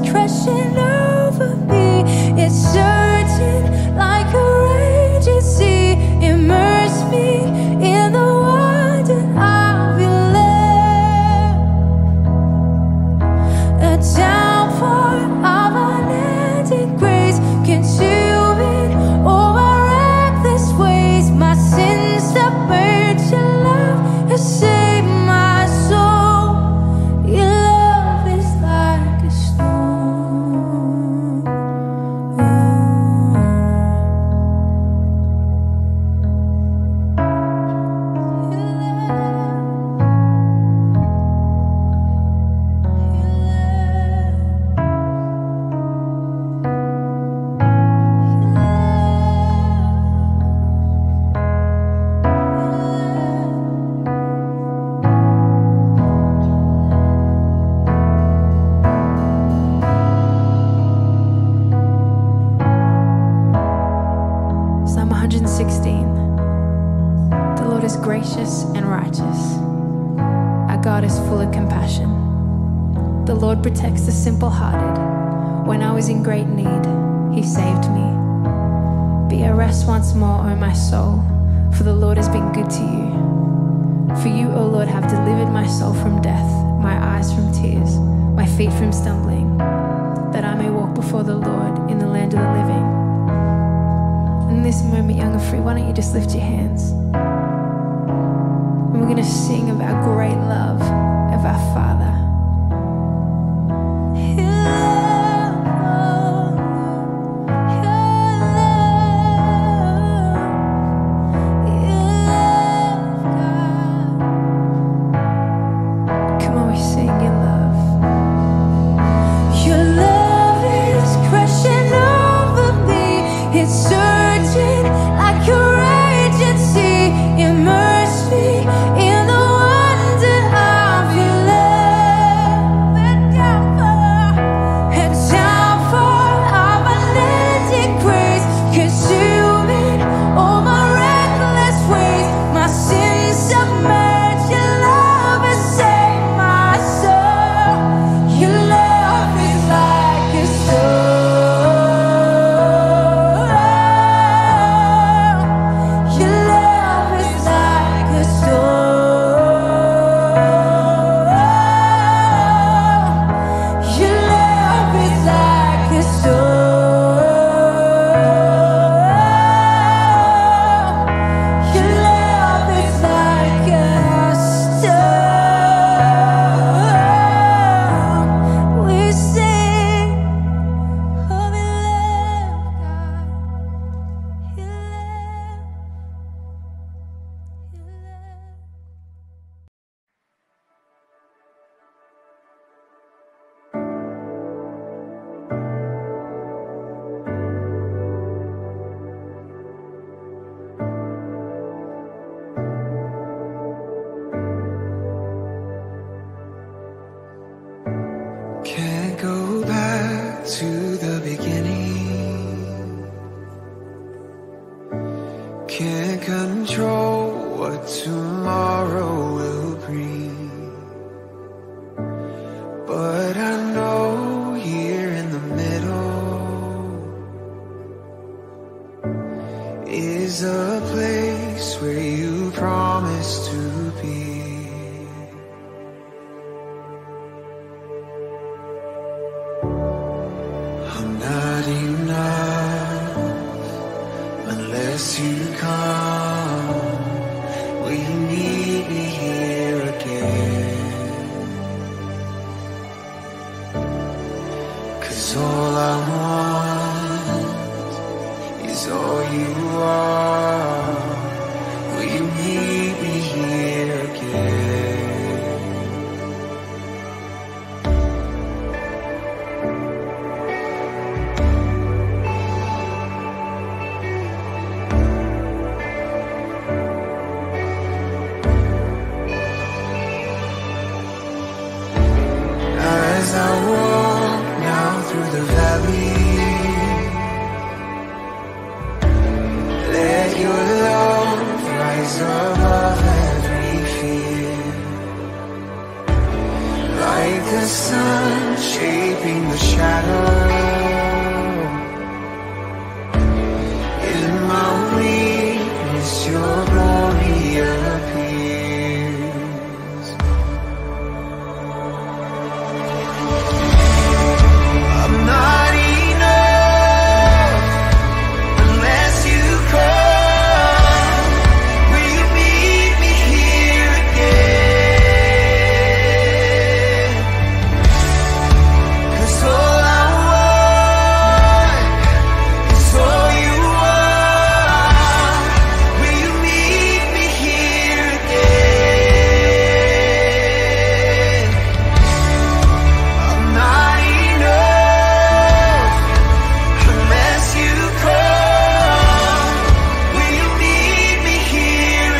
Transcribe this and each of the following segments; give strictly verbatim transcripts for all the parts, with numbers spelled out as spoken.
crashing over me. It's surging like a raging sea. Immerse me in the wonder of your love. A downpour of unending grace, consuming all my reckless ways. My sins submerged, your love has saved my soul. Your love is like a storm. Psalm one hundred sixteen. The Lord is gracious and righteous. Our God is full of compassion. The Lord protects the simple-hearted. When I was in great need, He saved me. Be at rest once more, O my soul, for the Lord has been good to you. For you, O Lord, have delivered my soul from death, my eyes from tears, my feet from stumbling, that I may walk before the Lord in the land of the living. In this moment, young and free, why don't you just lift your hands? And we're going to sing of our great love of our Father. Come on, we sing your love. Your love is crashing over me. It's surging like a raging sea. Immerse me in the wonder of your love. And downpour, and downpour of unending grace, consuming all my reckless ways. My sins submerged, your love has saved my soul. Your love is like a storm. Your love is like a storm. Your love is like a storm. Your love is like a storm. We sing of your love, God. Your love, your love. Can't go back to the beginning. Can't control what tomorrow will bring. But I know here in the middle is a place where you promised to be. I'm not enough unless you come. Will you meet me here again? 'Cause all I want is all you are. Will you meet me here again? As I walk now through the valley, let your love rise above every fear. Like the sun shaping the shadow. In my weakness, your glory appears. I'm not enough unless you come. Will you meet me here again? 'Cause all I want is all you are. Will you meet me here again? I'm not enough unless you come. Will you meet me here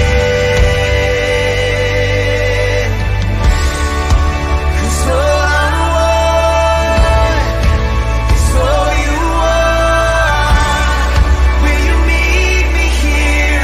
again? 'Cause all I want is all you are. Will you meet me here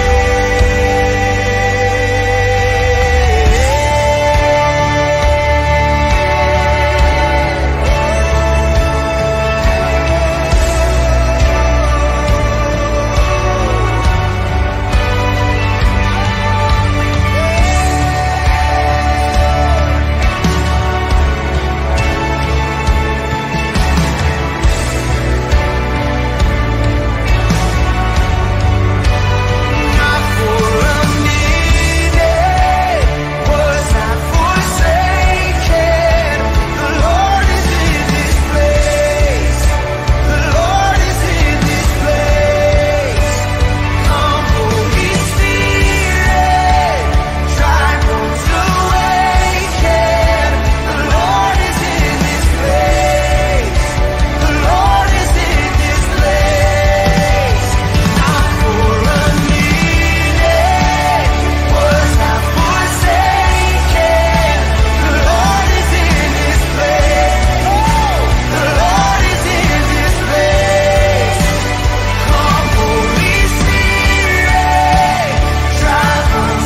Not for a minute was I forsaken. The Lord is in this place. The Lord is in this place. Come, Holy Spirit, dry bones awaken. The Lord is in this place. The Lord is in this place. Not for a minute was I forsaken. The Lord is in this place. The Lord is in this place. Come, Holy Spirit, dry bones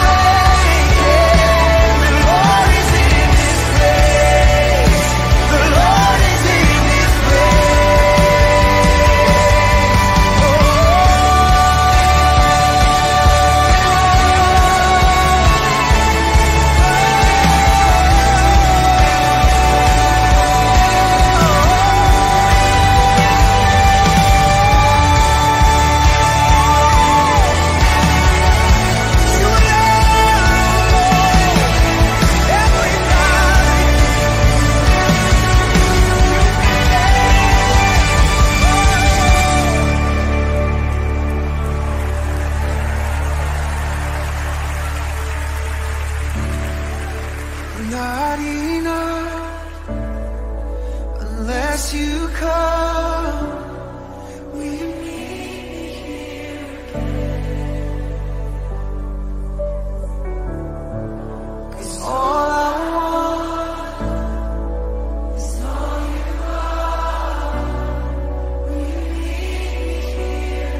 awaken. The Lord is in this place. The Lord is in this not enough unless you come. Will you meet me here again? 'Cause all I want is all you are. Will you meet me here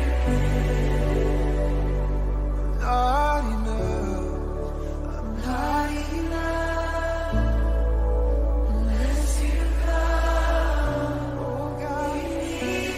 again? Not enough. I'm not enough unless you come. Oh God, will you meet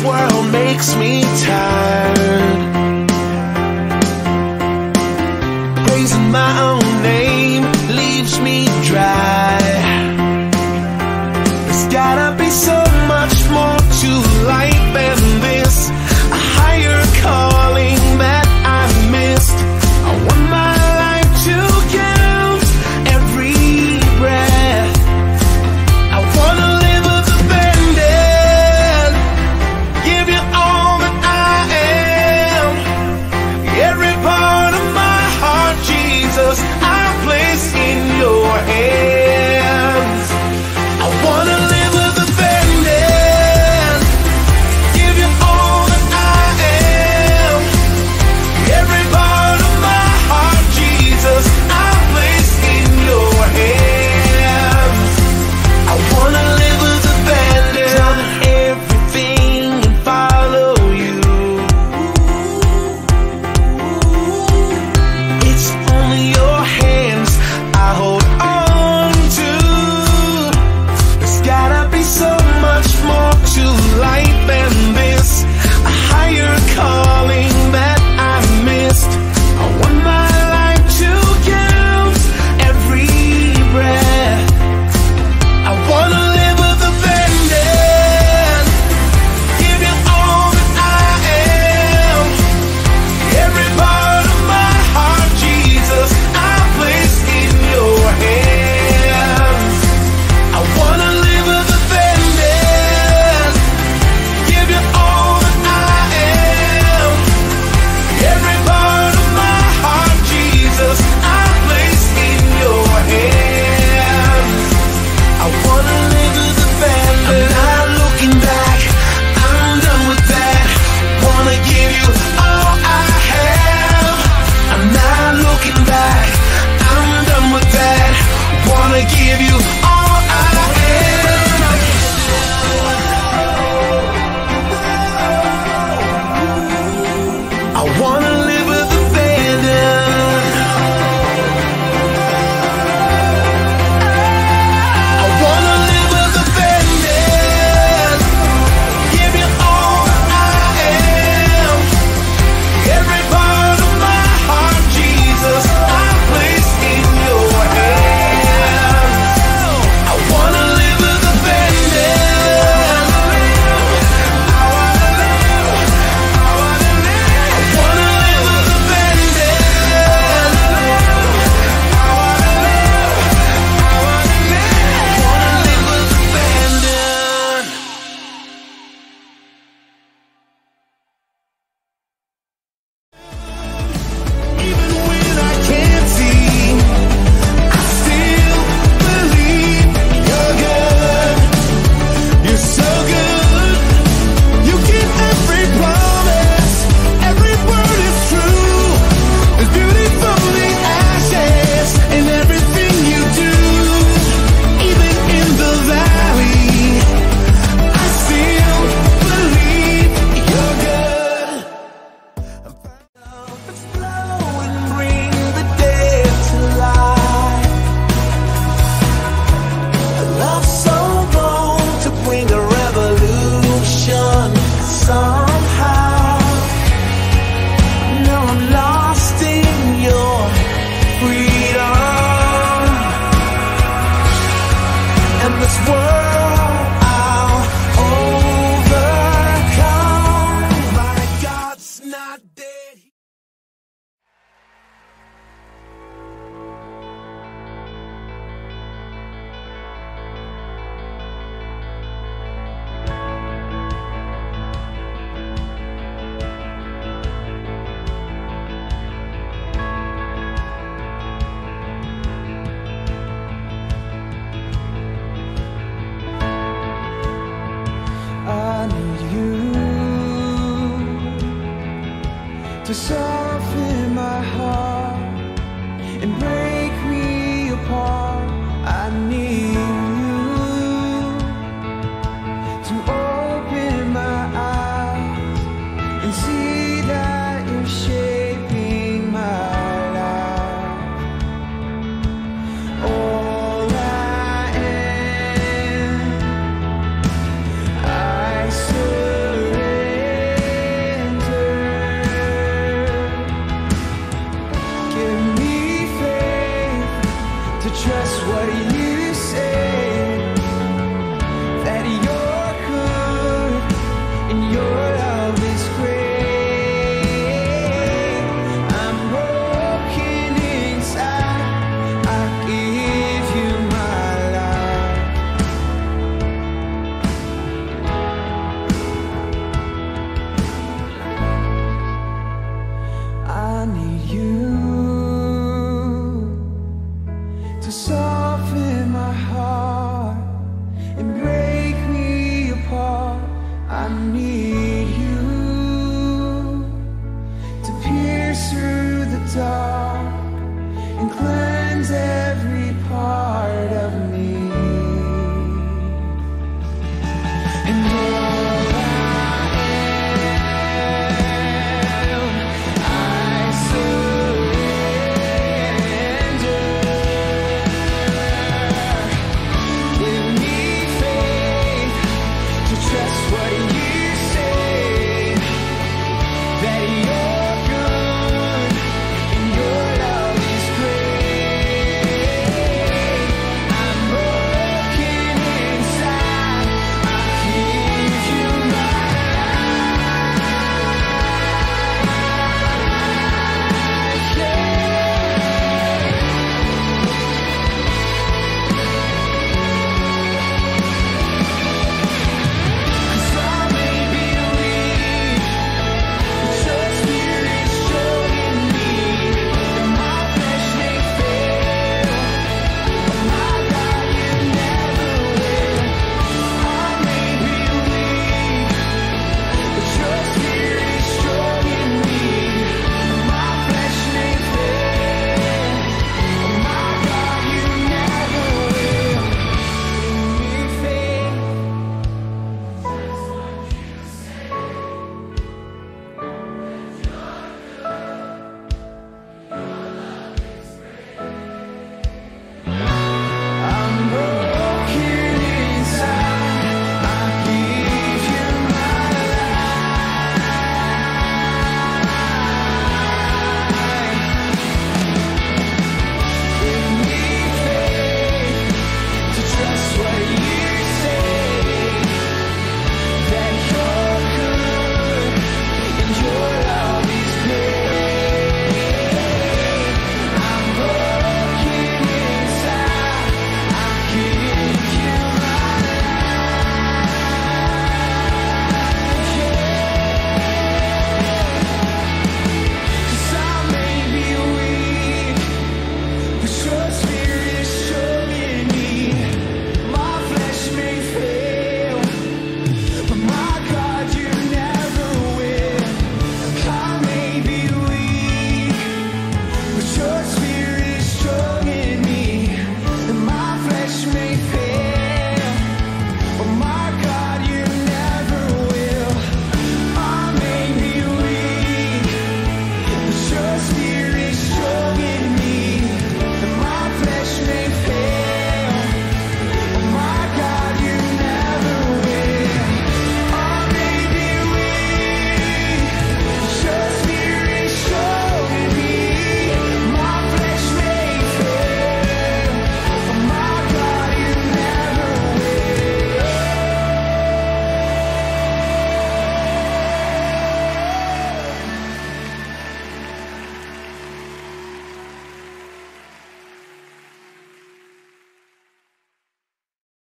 world makes me tired. Praising my own name leaves me dry. There's gotta be so much more to life than this, a higher calling that I missed. I want my life to count every breath. I wanna live with abandon, give you all that I am. Every part of my heart, Jesus, I place in your hands. I wanna live with abandon, give you all that I am. Every part of my heart, Jesus, I place in your hands. I wanna live with abandon, drop everything and follow you. It's only your hands I hold on to. There's gotta be so much more to life than this, a higher calling that I missed. I want my life to count every breath. I wanna live with abandon, give you all that I am. Every part of my heart, Jesus, I place in your hands. I wanna live with abandon, give you all that I am. Every part of my heart, Jesus, I place in your hands. I wanna live with abandon. I'm not looking back, I'm done with that. Wanna give you all I have. I'm not looking back, I'm done with that. Wanna give you all I am. I wanna live with abandon. I wanna live with abandon, give you all that I am. Every part of my heart, Jesus, I place in your hands. I wanna live with abandon. I wanna live, I wanna live, I wanna live with abandon. I wanna live, I wanna live, I wanna live with abandon. Even when I can't see, I still believe you're good. You're so good. You keep every promise. Every word is true. There's beauty from the ashes in everything you do. Even in the valley, I still believe you're good. Let's flow and bring the dead to life. A love so bold to bring a revolution somehow. No, I'm lost in your freedom. And this world I'll overcome. My God's not dead. I need you to soften my heart and break me apart. I need you to open my eyes and see that you're shaping my life. All I am, I surrender. I need you to pierce through the dark and cleanse every part of me. And